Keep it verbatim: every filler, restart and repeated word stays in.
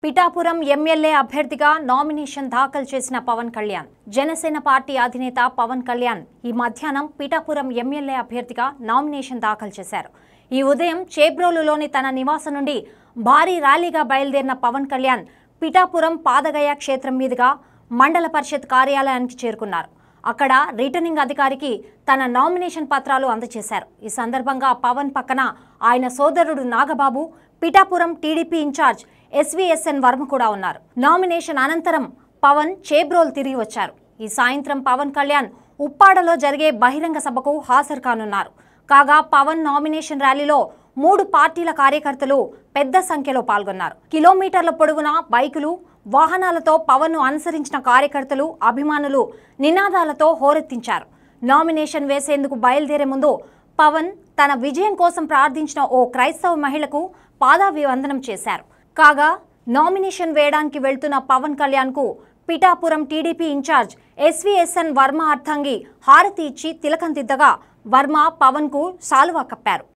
Pithapuram MLA అభ్యర్థిగా nomination దాఖలు చేసిన పవన్ కళ్యాణ్. జనసేన పార్టీ అధినేత పవన్ కళ్యాణ్ ఈ మధ్యాహ్నం పిఠాపురం ఎమ్మెల్యే అభ్యర్థిగా నామినేషన్ దాఖలు చేశారు. ఈ ఉదయం చేబ్రోలులోని తన నివాసం నుండి భారీ ర్యాలీగా బయలుదేరిన పవన్ కళ్యాణ్ పిఠాపురం పాదగయ క్షేత్రం మీదుగా మండల పరిషత్ కార్యాలయానికి చేరుకున్నారు. అక్కడ రిటర్నింగ్ అధికారికి తన నామినేషన్ పత్రాలు అందజేశారు. ఈ సందర్భంగా పవన్ పక్కన ఆయన సోదరుడు Nagababu, Pithapuram TDP incharge SVSN Varma కూడా ఉన్నారు. నామినేషన్ అనంతరం పవన్ చేబ్రోల్ తిరిగి వచ్చారు. ఈ సాయంత్రం పవన్ కళ్యాణ్ ఉప్పాడలో జరిగే బహిరంగ సభకు హాజరు కానున్నారు. కాగా పవన్ నామినేషన్ ర్యాలీలో మూడు పార్టీల కార్యకర్తలు పెద్ద సంఖ్యలో పాల్గొన్నారు. కిలోమీటర్ల పొడవునా బైకులు, వాహనాలతో పవన్ ను అనుసరించిన కార్యకర్తలు, అభిమానులు నినాదాలతో హోరెత్తించారు. నామినేషన్ వేసేందుకు బయలుదేరే ముందు పవన్ తన విజయం కోసం ప్రార్థించిన ఓ క్రైస్తవ మహిళకు పాదాభివందనం చేశారు. కాగా నామినేషన్ వేయడానికి వెళ్తున్న పవన్ కళ్యాణ్ కు Pithapuram TDP incharge SVSN Varma అర్థంగి హారతి ఇచ్చి తిలకం దిద్దగా వర్మ పవన్ కు శాలువా కప్పారు.